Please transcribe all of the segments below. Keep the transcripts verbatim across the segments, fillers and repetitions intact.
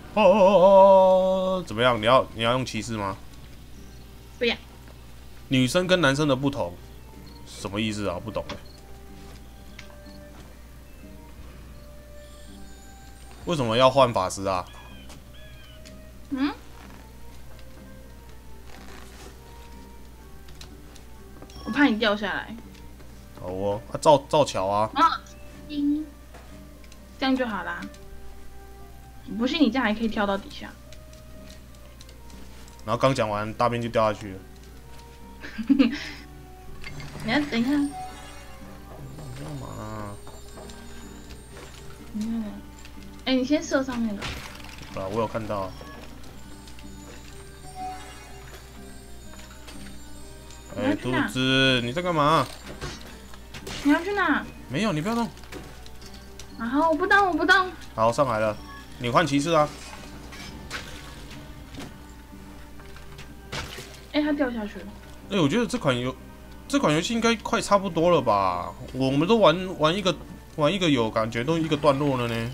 哦哦哦哦！怎么样？你要你要用骑士吗？ 不要。 女生跟男生的不同，什么意思啊？不懂哎。为什么要换法师啊？ 嗯？我怕你掉下来。 好哦，啊造造桥啊。 哦，嗯，这样就好啦。不信你这样还可以跳到底下。 然后刚讲完，大便就掉下去了。 你要等一下。 干嘛啊？ 嗯，哎、欸，你先射上面的。 啊，我有看到。哎、欸，兔子，你在干嘛？ 你要去哪？ 没有，你不要动。 然后我不动，我不动。 好，上来了，你换骑士啊。 哎、欸，他掉下去了。 哎、欸，我觉得这款游这款游戏应该快差不多了吧？我们都玩玩一个玩一个有感觉，都一个段落了呢。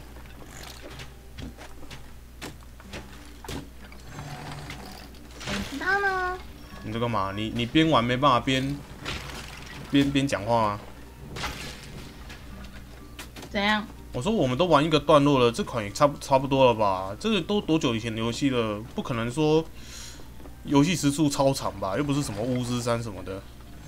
其他呢？ 你在干嘛？你你边玩没办法边边边讲话吗？ 怎样？ 我说我们都玩一个段落了，这款也差不差不多了吧？这个都多久以前的游戏了？不可能说游戏时速超长吧？又不是什么巫师三什么的。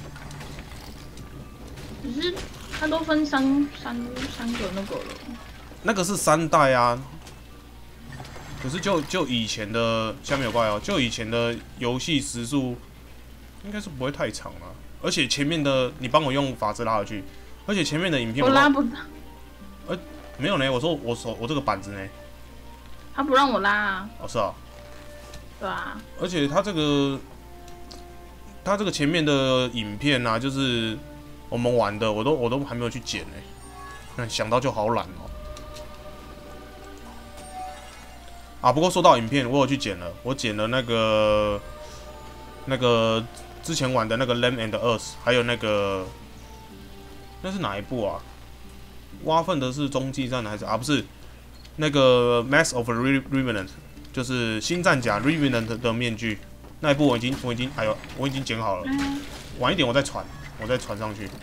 只是它都分三三三个那个了。 那个是三代啊。可是就就以前的下面有怪哦，就以前的游戏时速应该是不会太长了。而且前面的你帮我用法子拉回去，而且前面的影片我拉不到。 呃，没有呢，我说我手我这个板子呢， 他不让我拉啊。 哦，是啊， 对啊。 而且他这个，他这个前面的影片啊，就是我们玩的，我都我都还没有去剪呢，嗯，想到就好懒哦。啊，不过说到影片，我有去剪了，我剪了那个那个之前玩的那个《Lamb and Earth》，还有那个那是哪一部啊？挖粪的是中继站还是啊？不是，那个《Mask of Revenant》，就是新战甲 Revenant 的面具那一部，我已经我已经哎呦，我已经剪好了， 嗯、 晚一点我再传，我再传上去。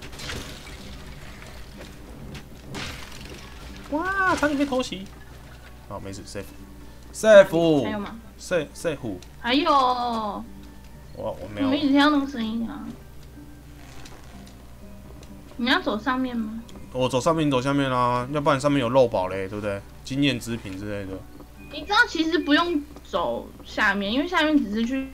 哇，差点被偷袭。好，没事 ，safe。safe。 还有吗 ？safe safe。 还有。我我没有。 我一直听到那个声音啊。你要走上面吗？ 我走上面，你走下面啊，要不然上面有漏宝嘞，对不对？经验之品之类的。 你知道其实不用走下面，因为下面只是去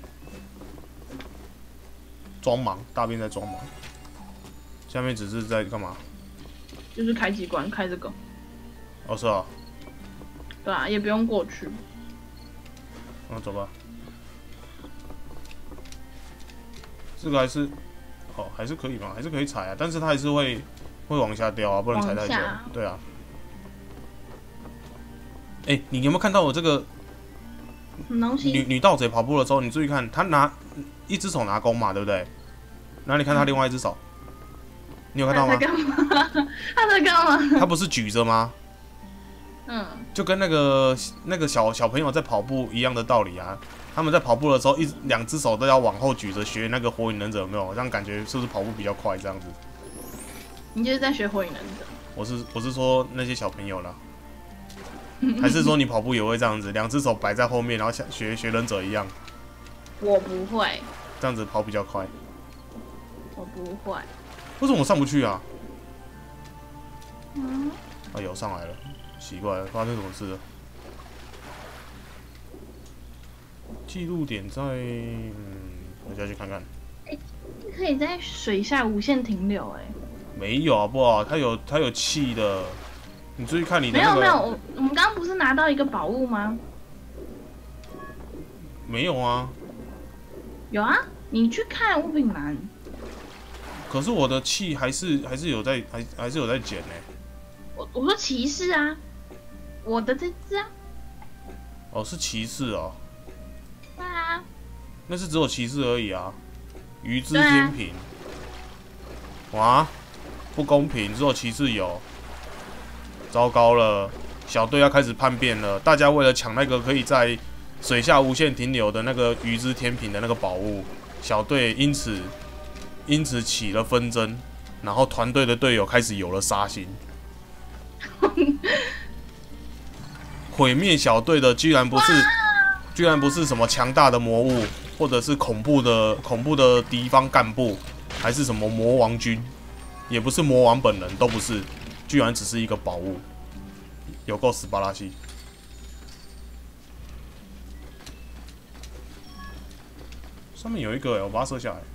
装忙，大便在装忙。下面只是在干嘛？ 就是开机关，开这个。 哦，是啊。 对啊，也不用过去。 那、嗯、走吧。这个还是，哦，还是可以嘛，还是可以踩啊，但是它还是会会往下掉啊，不能踩太久。对啊。哎、欸，你有没有看到我这个什么东西？ 女女盗贼跑步的时候，你注意看，她拿一只手拿弓嘛，对不对？然后你看她另外一只手，你有看到吗？ 他在干嘛？他在干嘛？ 她不是举着吗？ 嗯， 就跟那个那个小小朋友在跑步一样的道理啊。他们在跑步的时候，一两只手都要往后举着，学那个火影忍者，有没有？这样感觉是不是跑步比较快？这样子。 你就是在学火影忍者。 我是我是说那些小朋友啦。还是说你跑步也会这样子，两只手摆在后面，然后像学学忍者一样？ 我不会。 这样子跑比较快。 我不会。 为什么我上不去啊？ 嗯。 啊，有上来了，奇怪了，发生什么事了？记录点在……嗯，我下去看看。 哎、欸，可以在水下无限停留哎、欸。 没有好不好？它有它有气的。你注意看你的、那个。 没有没有，我我们刚刚不是拿到一个宝物吗？ 没有啊。 有啊，你去看物品栏。 可是我的气还是还是有在还还是有在减呢、欸。 我我说骑士啊，我的这只啊。 哦，是骑士哦。 对啊。 那是只有骑士而已啊。鱼之天平。啊、哇，不公平，只有骑士有。糟糕了， 小队要开始叛变了。大家为了抢那个可以在水下无限停留的那个鱼之天平的那个宝物，小队因此因此起了纷争，然后团队的队友开始有了杀心。毁灭小队的居然不是，居然不是什么强大的魔物，或者是恐怖的恐怖的敌方干部，还是什么魔王军，也不是魔王本人，都不是，居然只是一个宝物，有够死巴拉西。上面有一个、欸，我把它射下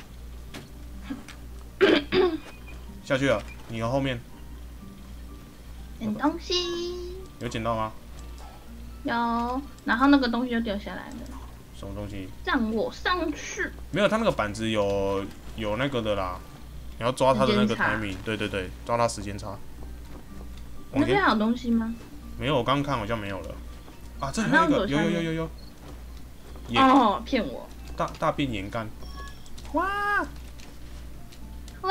来，下去了，你的后面捡东西。 有捡到吗？ 有，然后那个东西就掉下来了。 什么东西？ 让我上去。 没有，他那个板子有有那个的啦，你要抓他的那个 timing， 对对对，抓他时间差。 那边还有东西吗？ 没有，我刚刚看好像没有了。啊，这里还有一个，有有有有有。 哦，骗我！ 大大便盐干。哇哇！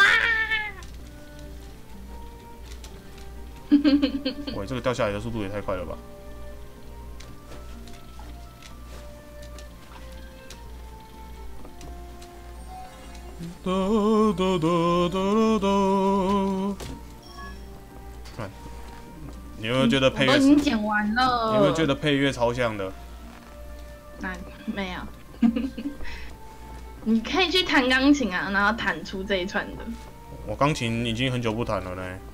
喂，这个掉下来的速度也太快了吧！哒哒哒哒哒。看，你有没有觉得配乐？ 我都已经剪完了。 你有没有觉得配乐超像的？ 那没有。你可以去弹钢琴啊，然后弹出这一串的。 我钢琴已经很久不弹了呢。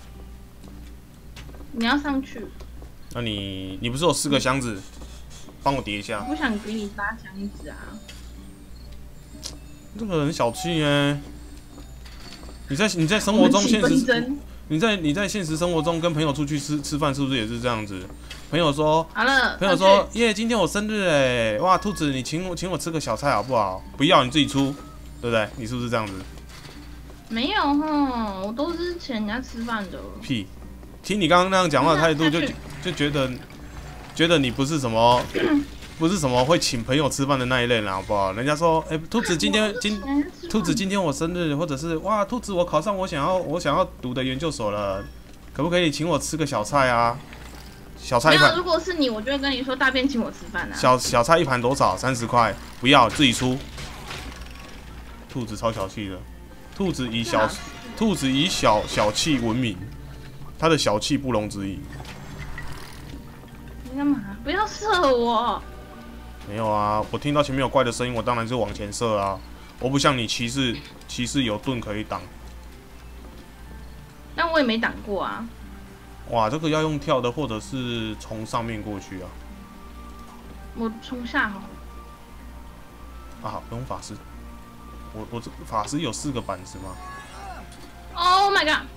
你要上去？ 那你你不是有四个箱子？帮我叠一下。 我不想给你拉箱子啊。 这个很小气哎！你在你在生活中现实，你在你在现实生活中跟朋友出去吃吃饭，是不是也是这样子？朋友说， 好了， 朋友说，耶，今天我生日哎，哇，兔子，你请我请我吃个小菜好不好？不要，你自己出，对不对？你是不是这样子？ 没有哈，我都是请人家吃饭的。 屁！听你刚刚那样讲话的态度就，就就觉得觉得你不是什么。不是什么会请朋友吃饭的那一类啦，好不好？人家说，哎、欸，兔子今天今兔子今天我生日，或者是哇，兔子我考上我想要我想要读的研究所了，可不可以请我吃个小菜啊？小菜一盘。 如果是你，我就会跟你说大便请我吃饭啊。 小小菜一盘多少？三十块，不要自己出。兔子超小气的，兔子以小兔子以小小气闻名，它的小气不容置疑。 你干嘛？不要射我！ 没有啊，我听到前面有怪的声音，我当然是往前射啊。我不像你骑士，骑士有盾可以挡。 但我也没挡过啊。 哇，这个要用跳的，或者是从上面过去啊。 我从下好了。 啊，不用法师。我我这法师有四个板子吗 ？Oh my god！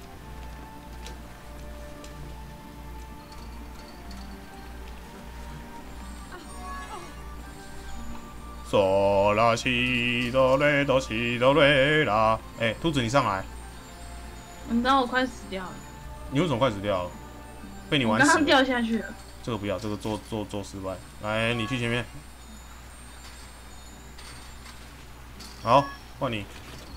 嗦啦西哆来哆西哆来啦！哎，兔子你上来！ 你知道我快死掉了。 你为什么快死掉了？被你玩死了。 我刚刚掉下去了。 这个不要，这个做做做失败。来，你去前面。好，换你。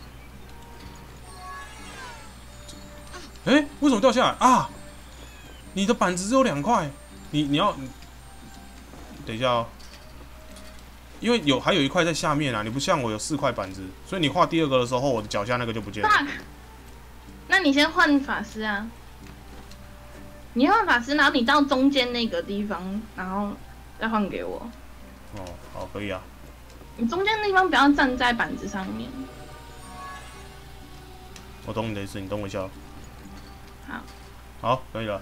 哎、欸，为什么掉下来啊？你的板子只有两块，你你要，等一下哦。因为有还有一块在下面啊，你不像我有四块板子，所以你画第二个的时候，我的脚下那个就不见了。 那你先换法师啊，你换法师，然后你到中间那个地方，然后再换给我。 哦，好，可以啊。 你中间那地方不要站在板子上面。 我懂你的意思，你等我一下。 好。 好，可以了。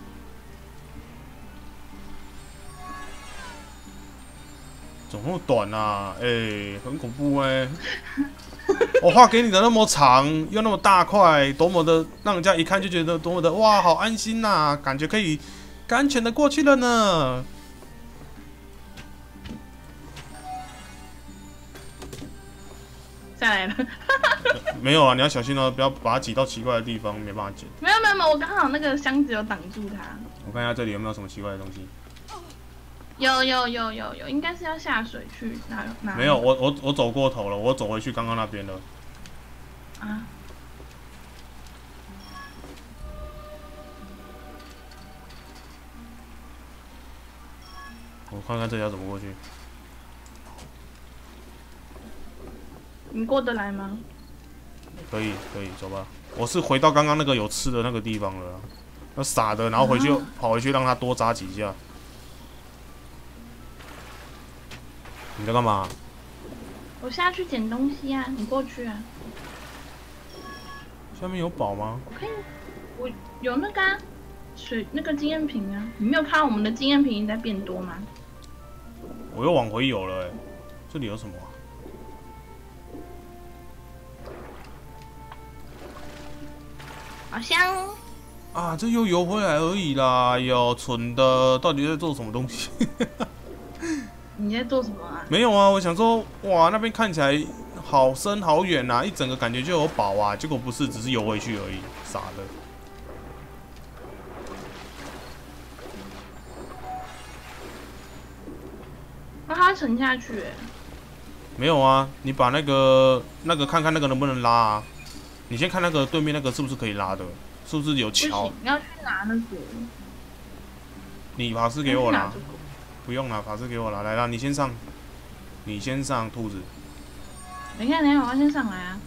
怎么那么短啊？哎、欸，很恐怖哎、欸！我画给你的那么长，又那么大块，多么的让人家一看就觉得多么的哇，好安心呐、啊，感觉可以安全的过去了呢。 下来了。 没有啊，你要小心哦，不要把它挤到奇怪的地方，没办法捡。 没有没有没有，我刚好那个箱子有挡住它。 我看一下这里有没有什么奇怪的东西。 有有有有有，应该是要下水去拿拿。 没有，我我我走过头了，我走回去刚刚那边了。 啊。 我看看这条怎么过去。 你过得来吗？ 可以，可以，走吧。我是回到刚刚那个有吃的那个地方了，那傻的，然后回去、啊、跑回去让他多扎几下。你在干嘛？ 我下去捡东西啊，你过去啊。 下面有宝吗？ 我可以，我有那个、啊、水那个经验瓶啊。你没有看到我们的经验瓶在变多吗？ 我又往回游了、欸，这里有什么、啊？ 好香啊！这又游回来而已啦！哎呦，蠢的，到底在做什么东西？ 你在做什么啊？ 没有啊，我想说，哇，那边看起来好深好远呐、啊，一整个感觉就有宝啊，结果不是，只是游回去而已，傻的。 那它沉下去、欸？ 没有啊，你把那个那个看看那个能不能拉啊？你先看那个对面那个是不是可以拉的？是不是有桥？ 不行，你要去拿那个。 你法师给我拿。 这个、 不用了，法师给我了。来啦，你先上，你先上，兔子。 等一下，等一下，我要先上来啊！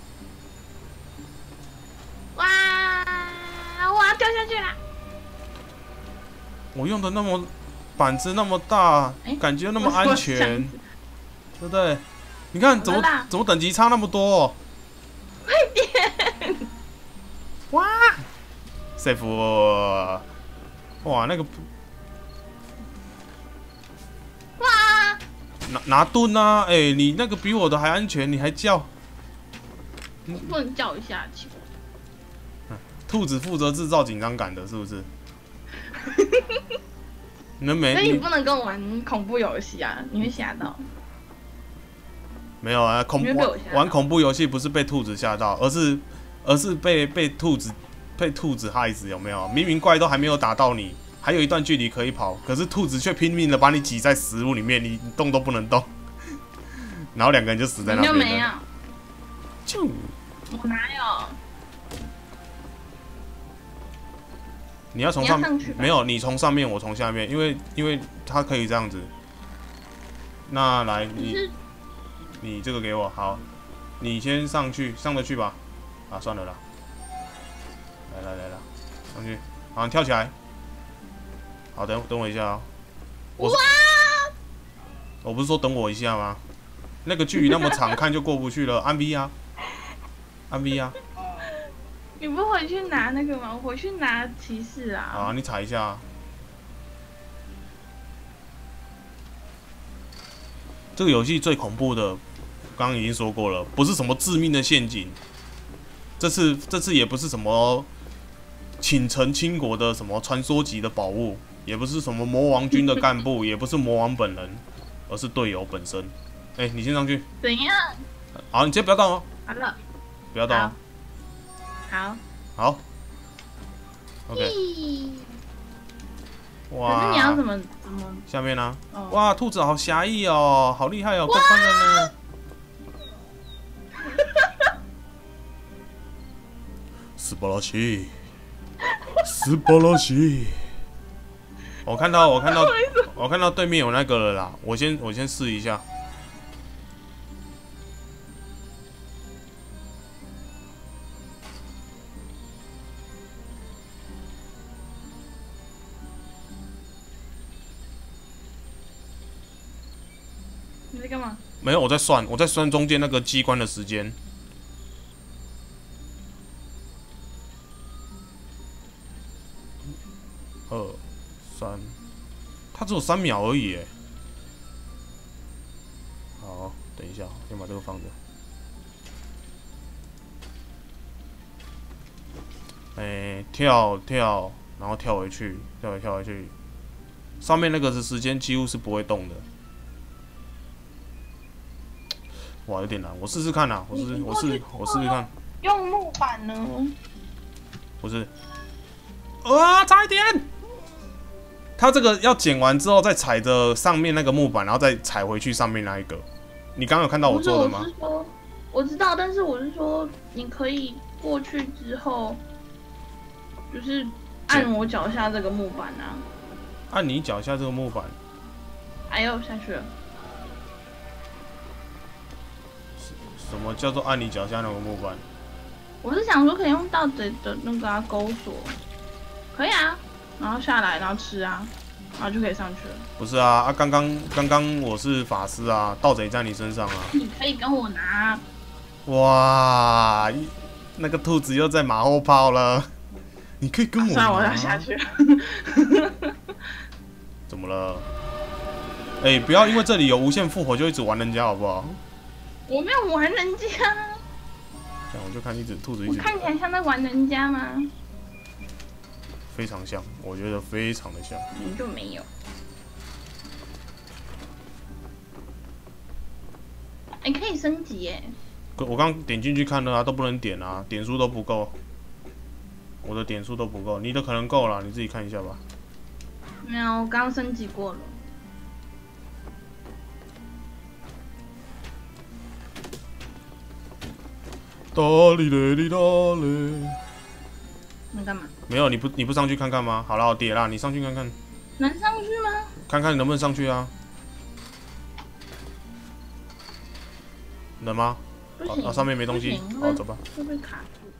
哇，我要掉下去了！ 我用的那么板子那么大， 欸、 感觉那么安全，对不对？你看怎么怎么等级差那么多、哦？ 快点！ 哇 ，safe！ 哇，那个哇， 拿拿盾啊！哎、欸，你那个比我的还安全，你还叫？ 你不能叫一下去。 兔子负责制造紧张感的，是不是？你们没？ 所以你不能跟我玩恐怖游戏啊，你会吓到。 没有啊，恐怖玩恐怖游戏不是被兔子吓到，而是而是被被兔子被兔子害死，有没有？明明怪都还没有打到你，还有一段距离可以跑，可是兔子却拼命的把你挤在食物里面，你动都不能动，然后两个人就死在那边了。 你就没有？ 就我哪有？ 你要从上面，没有，你从上面，我从下面，因为因为它可以这样子。那来你。你这个给我好，你先上去，上得去吧？啊，算了啦。来来来来，上去，好，你跳起来。好，等等我一下啊、喔。我我不是说等我一下吗？那个距离那么长，看就过不去了。按 V 啊，按 V 啊。 你不回去拿那个吗？我回去拿骑士啊。 好，你踩一下、啊。这个游戏最恐怖的。刚刚已经说过了，不是什么致命的陷阱。这次这次也不是什么倾城倾国的什么传说级的宝物，也不是什么魔王军的干部，也不是魔王本人，而是队友本身。哎、欸，你先上去。 怎样？ 好，你先不要动哦。 好了。 不要动哦。 好。 好。OK。 哇。可是你要怎么怎么？ 下面呢、啊？ 哦、 哇，兔子好侠义哦，好厉害哦，快快的呢。斯巴拉奇，斯巴拉奇。我看到，我看到，我看到对面有那个了啦。我先，我先试一下。 你在干嘛？ 没有，我在算，我在算中间那个机关的时间。二三，它只有三秒而已耶。好，等一下，先把这个放着。哎、欸，跳跳，然后跳回去，跳回跳回去。上面那个是时间几乎是不会动的。哇，有点难，我试试看啊！我试试，我试，我试试看。 用木板呢？ 不是。啊，差一点！它这个要剪完之后，再踩着上面那个木板，然后再踩回去上面那一个。你刚刚有看到我做的吗？ 我是说，我知道，但是我是说，你可以过去之后，就是按我脚下这个木板啊。 按你脚下这个木板。 哎呦，下去了。 什么叫做按你脚下那个木板？ 我是想说可以用盗贼的那个啊钩索，可以啊，然后下来，然后吃啊，然后就可以上去了。 不是啊，啊，刚刚刚刚我是法师啊，盗贼在你身上啊。 你可以跟我拿。 哇，那个兔子又在马后炮了。你可以跟我拿。 算了，我要下去了。 怎么了？哎、欸，不要因为这里有无限复活就一直玩人家好不好？ 我没有玩人家。 这样我就看一只兔子一直。 我看起来像在玩人家吗？ 非常像，我觉得非常的像。 你就没有。哎、欸，可以升级耶！ 我刚点进去看了啊，都不能点啊，点数都不够。我的点数都不够，你的可能够了，你自己看一下吧。 没有，我刚升级过了。 哒哩嘞哩哒嘞。 你干嘛？ 没有，你不你不上去看看吗？好了，我叠啦，你上去看看。 能上去吗？ 看看你能不能上去啊？能吗？ 不行， 啊，上面没东西，好，走吧。 会被卡住。